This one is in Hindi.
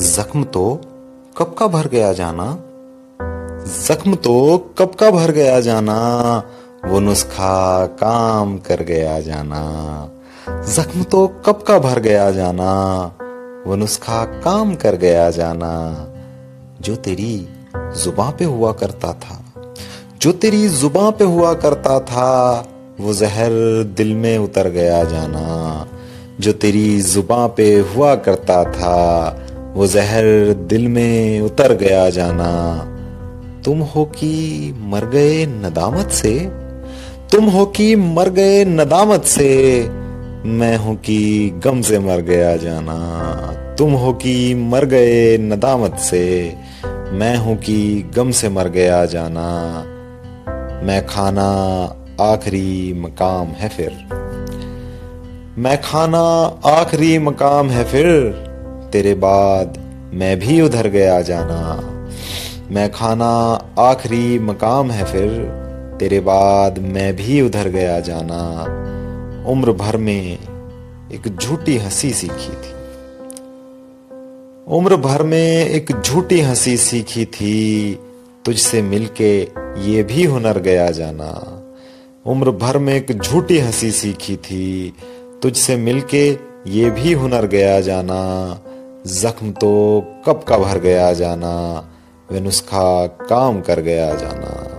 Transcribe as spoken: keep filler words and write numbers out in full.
जख्म तो कब का भर गया जाना, जख्म तो कब का भर गया जाना, वो नुस्खा काम कर गया जाना। जख्म तो कब का भर गया जाना, वो नुस्खा काम कर गया जाना। जो तेरी जुबां पे हुआ करता था, जो तेरी जुबां पे हुआ करता था, वो जहर दिल में उतर गया जाना। जो तेरी जुबां पे हुआ करता था, वो जहर दिल में उतर गया जाना। तुम हो कि मर गए नदामत से, तुम हो कि मर गए नदामत से, मैं हूं कि गम से मर गया जाना। तुम हो कि मर गए नदामत से, मैं हूं कि गम से मर गया जाना। मैं खाना आखिरी मकाम है फिर, मैं खाना आखिरी मकाम है फिर, तेरे बाद मैं भी उधर गया जाना। मैं खाना आखिरी मकाम है फिर, तेरे बाद मैं भी उधर गया जाना। उम्र भर में एक झूठी हंसी सीखी थी, उम्र भर में एक झूठी हंसी सीखी थी, तुझसे मिलके ये भी हुनर गया जाना। उम्र भर में एक झूठी हंसी सीखी थी, तुझसे मिलके ये भी हुनर गया जाना। जख्म तो कब का भर गया जाना, वे नुस्खा काम कर गया जाना।